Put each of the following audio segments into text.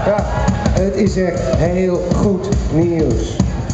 Ja, het is echt heel goed nieuws.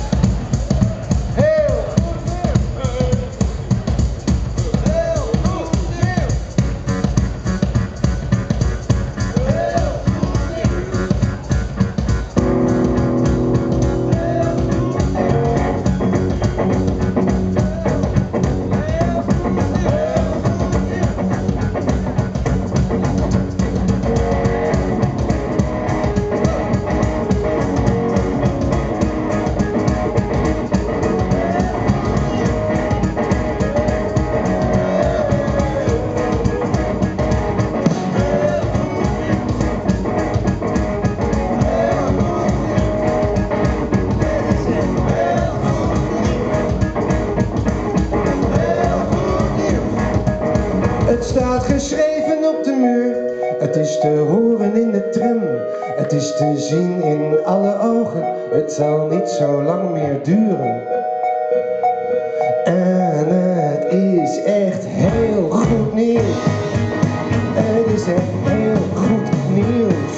Het staat geschreven op de muur, het is te horen in de tram, het is te zien in alle ogen, het zal niet zo lang meer duren. En het is echt heel goed nieuws, het is echt heel goed nieuws.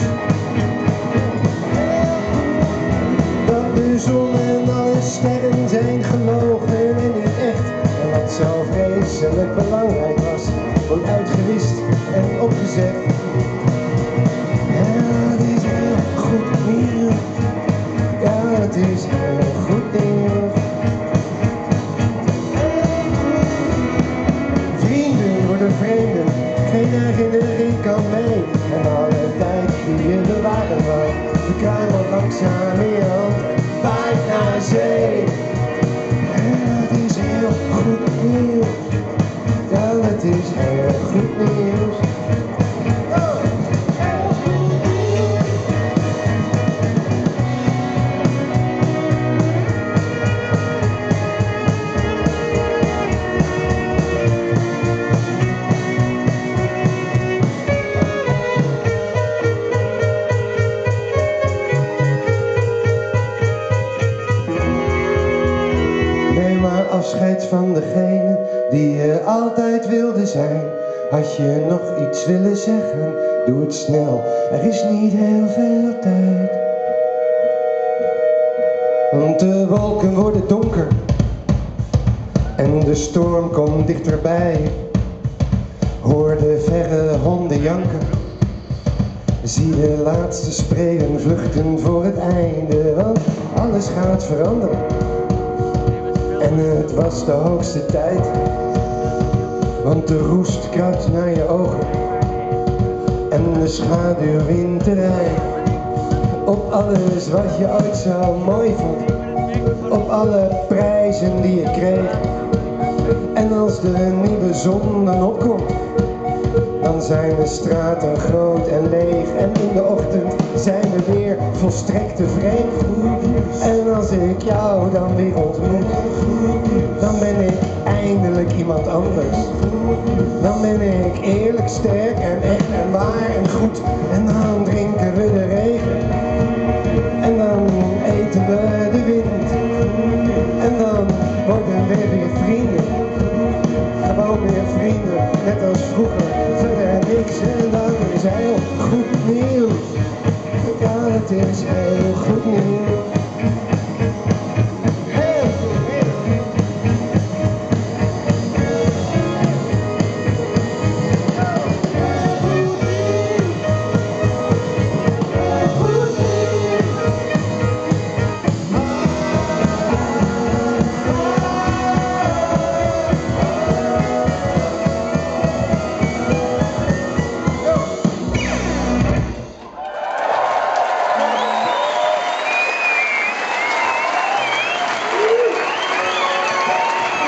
Dat de zon en alle sterren zijn gelogen en niet echt, en wat zo vreselijk belangrijk was, wordt uitgewist en opgezet. Ja, het is heel goed nieuws. Ja, het is heel goed nieuws. Vrienden worden vreemden, geen herinnering kan mee. En alle tijd die je bewaren wou, de kruimel langzaam in je hand, waait naar zee. Ja, het is heel goed nieuws. Ja, het is heel goed nieuws. Neem maar afscheid van degene die je altijd wilde zijn. Had je nog iets willen zeggen, doe het snel, er is niet heel veel tijd. Want de wolken worden donker en de storm komt dichterbij. Hoor de verre honden janken, zie de laatste spreeuwen vluchten voor het einde. Want alles gaat veranderen en het was de hoogste tijd. Want de roest kruipt naar je ogen en de schaduw wint de rij. Op alles wat je ooit zo mooi vond, op alle prijzen die je kreeg. En als de nieuwe zon dan opkomt, dan zijn de straten groot en leeg. En in de ochtend zijn we weer volstrekt tevreden. En als ik jou dan weer ontmoet, dan ben ik eindelijk iemand anders. Dan ben ik eerlijk, sterk en echt en waar en goed. En dan drinken we de regen. En dan eten we de wind. En dan worden we weer vrienden. Gewoon weer vrienden, net als vroeger. Verder niks en dan is heel goed nieuws. Ja, het is heel goed